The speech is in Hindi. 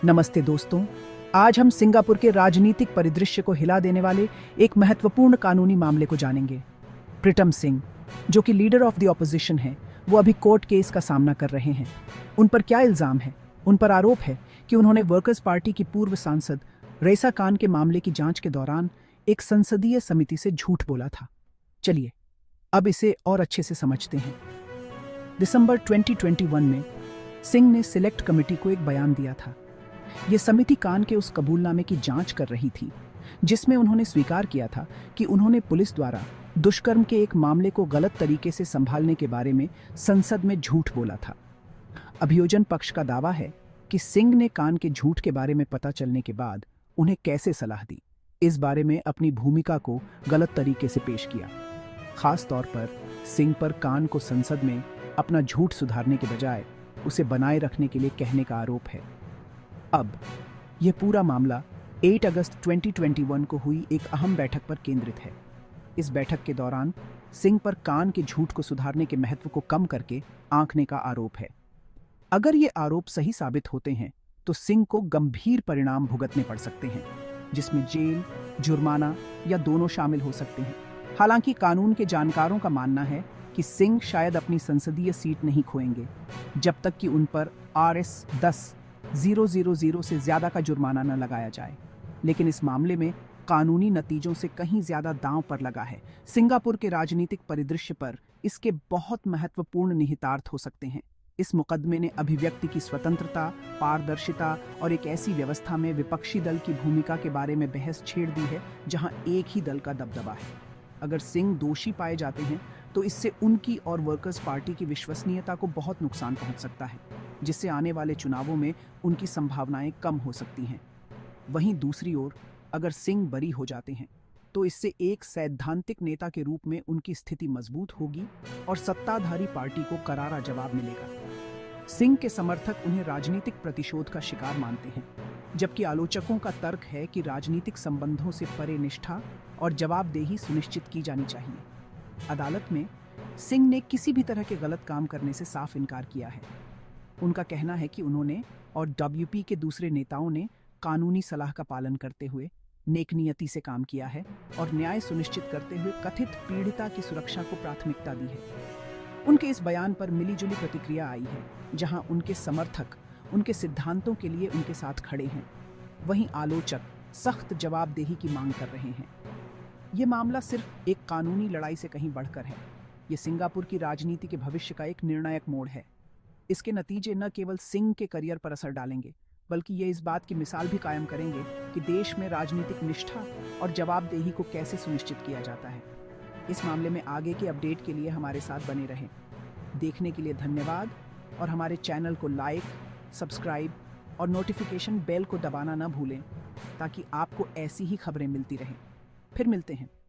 नमस्ते दोस्तों। आज हम सिंगापुर के राजनीतिक परिदृश्य को हिला देने वाले एक महत्वपूर्ण कानूनी मामले को जानेंगे। प्रीतम सिंह, जो कि लीडर ऑफ द ऑपोजिशन है, वो अभी कोर्ट केस का सामना कर रहे हैं। उन पर क्या इल्जाम है? उन पर आरोप है कि उन्होंने वर्कर्स पार्टी की पूर्व सांसद रईसा खान के मामले की जांच के दौरान एक संसदीय समिति से झूठ बोला था। चलिए अब इसे और अच्छे से समझते हैं। दिसंबर 2021 में सिंह ने सिलेक्ट कमेटी को एक बयान दिया था। यह समिति कान के उस कबूलनामे की जांच कर रही थी जिसमें उन्होंने स्वीकार किया था कि उन्होंने पुलिस द्वारा दुष्कर्म के एक मामले को गलत तरीके से संभालने के बारे में संसद में झूठ बोला था। अभियोजन पक्ष का दावा है कि सिंह ने कान के झूठ के बारे में पता चलने के बाद उन्हें कैसे सलाह दी, इस बारे में अपनी भूमिका को गलत तरीके से पेश किया। खास तौर पर सिंह पर कान को संसद में अपना झूठ सुधारने के बजाय उसे बनाए रखने के लिए कहने का आरोप है। अब यह पूरा मामला 8 अगस्त 2021 को हुई एक अहम बैठक पर केंद्रित है। इस बैठक के दौरान सिंह पर कान के झूठ को सुधारने के महत्व को कम करके आंकने का आरोप है। अगर ये आरोप सही साबित होते हैं तो सिंह को गंभीर परिणाम भुगतने पड़ सकते हैं, जिसमें जेल, जुर्माना या दोनों शामिल हो सकते हैं। हालांकि कानून के जानकारों का मानना है कि सिंह शायद अपनी संसदीय सीट नहीं खोएंगे जब तक कि उन पर RS 10,000 से ज्यादा का जुर्माना न लगाया जाए। लेकिन इस मामले में कानूनी नतीजों से कहीं ज्यादा दांव पर लगा है। सिंगापुर के राजनीतिक परिदृश्य पर इसके बहुत महत्वपूर्ण निहितार्थ हो सकते हैं। इस मुकदमे ने अभिव्यक्ति की स्वतंत्रता, पारदर्शिता और एक ऐसी व्यवस्था में विपक्षी दल की भूमिका के बारे में बहस छेड़ दी है जहां एक ही दल का दबदबा है। अगर सिंह दोषी पाए जाते हैं तो इससे उनकी और वर्कर्स पार्टी की विश्वसनीयता को बहुत नुकसान पहुंच सकता है, जिससे आने वाले चुनावों में उनकी संभावनाएं कम हो सकती हैं। वहीं दूसरी ओर अगर सिंह बरी हो जाते हैं तो इससे एक सैद्धांतिक नेता के रूप में उनकी स्थिति मजबूत होगी और सत्ताधारी पार्टी को करारा जवाब मिलेगा। सिंह के समर्थक उन्हें राजनीतिक प्रतिशोध का शिकार मानते हैं, जबकि आलोचकों का तर्क है कि राजनीतिक संबंधों से परे निष्ठा और जवाबदेही सुनिश्चित की जानी चाहिए। अदालत में सिंह ने किसी भी तरह के गलत काम करने से साफ इनकार किया है। उनका कहना है कि उन्होंने और WP के दूसरे नेताओं ने कानूनी सलाह का पालन करते हुए नेकनियति से काम किया है और न्याय सुनिश्चित करते हुए कथित पीड़िता की सुरक्षा को प्राथमिकता दी है। उनके इस बयान पर मिलीजुली प्रतिक्रिया आई है, जहां उनके समर्थक उनके सिद्धांतों के लिए उनके साथ खड़े हैं, वहीं आलोचक सख्त जवाबदेही की मांग कर रहे हैं। यह मामला सिर्फ एक कानूनी लड़ाई से कहीं बढ़कर है। यह सिंगापुर की राजनीति के भविष्य का एक निर्णायक मोड़ है। इसके नतीजे न केवल सिंह के करियर पर असर डालेंगे, बल्कि ये इस बात की मिसाल भी कायम करेंगे कि देश में राजनीतिक निष्ठा और जवाबदेही को कैसे सुनिश्चित किया जाता है। इस मामले में आगे के अपडेट के लिए हमारे साथ बने रहें। देखने के लिए धन्यवाद और हमारे चैनल को लाइक, सब्सक्राइब और नोटिफिकेशन बेल को दबाना न भूलें ताकि आपको ऐसी ही खबरें मिलती रहें। फिर मिलते हैं।